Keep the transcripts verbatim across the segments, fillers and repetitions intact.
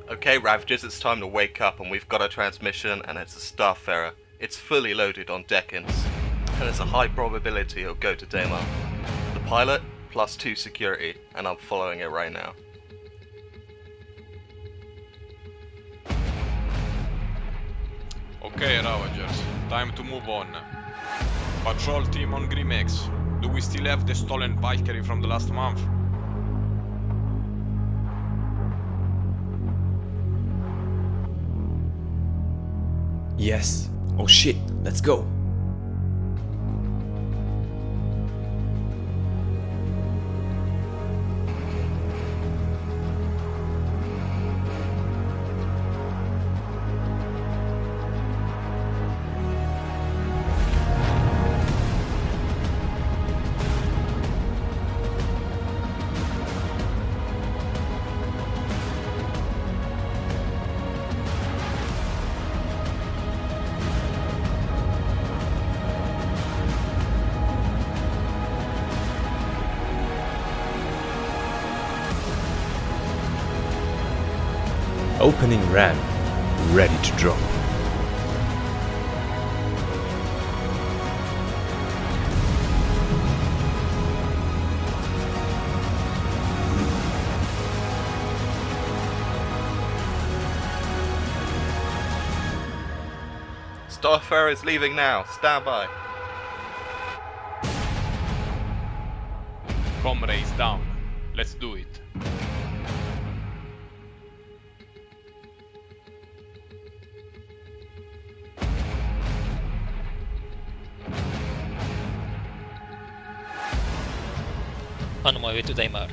Okay, Ravagers, it's time to wake up, and we've got a transmission, and it's a Starfarer. It's fully loaded on deck-ins, and there's a high probability it'll go to Daymar. The pilot, plus two security, and I'm following it right now. Okay, Ravagers, time to move on. Patrol team on Grimex. Do we still have the stolen Valkyrie from the last month? Yes. Oh shit, let's go. Opening ram, ready to drop. Starfarer is leaving now. Stand by. Comrade is down. Let's do it. On my way to Daymar.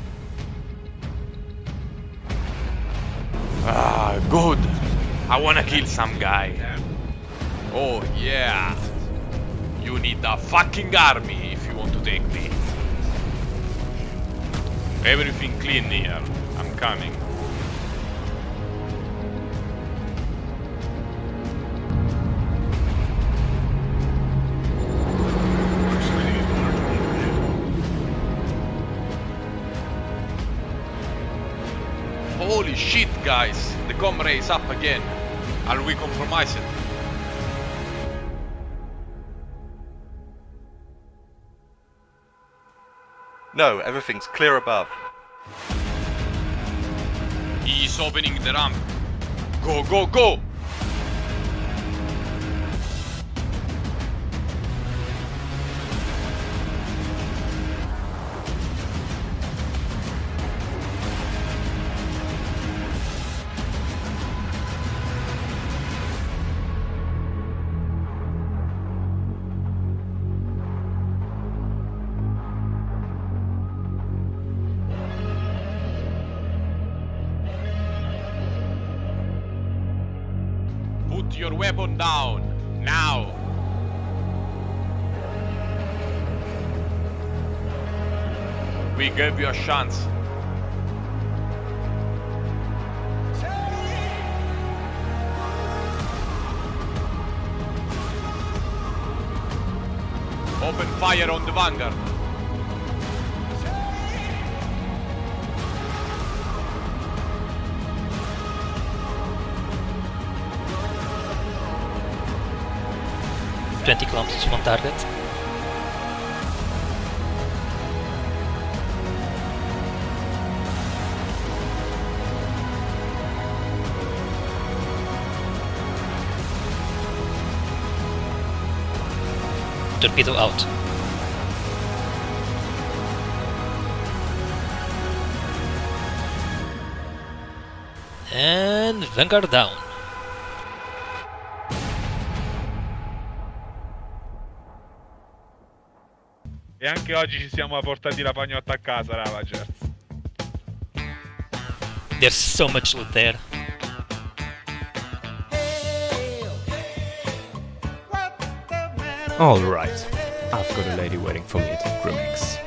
Ah, good. I wanna kill some guy. Oh yeah. You need a fucking army if you want to take me. Everything clean here. I'm coming. Holy shit, guys! The comrade is up again. Are we compromised? No, everything's clear above. He's opening the ramp. Go, go, go! Put your weapon down, now! We gave you a chance. Open fire on the Vanguard. twenty kilometers on target. Torpedo out. And Vanguard down. E anche oggi ci siamo portati la pagnotta a casa, Ravagers. There's so much loot there. Alright, I've got a lady waiting for me at Grimex.